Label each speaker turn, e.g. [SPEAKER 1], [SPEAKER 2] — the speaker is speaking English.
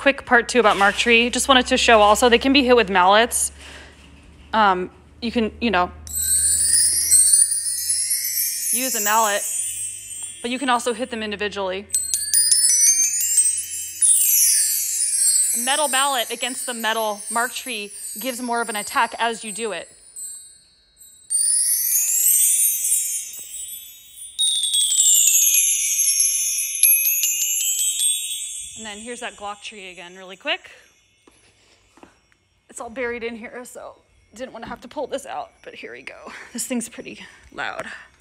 [SPEAKER 1] quick part two about Mark Tree. Just wanted to show also they can be hit with mallets. You can, you know, use a mallet, but you can also hit them individually. A metal mallet against the metal Mark Tree gives more of an attack as you do it. And then here's that Glock tree again really quick. It's all buried in here, so didn't want to have to pull this out, but here we go. This thing's pretty loud.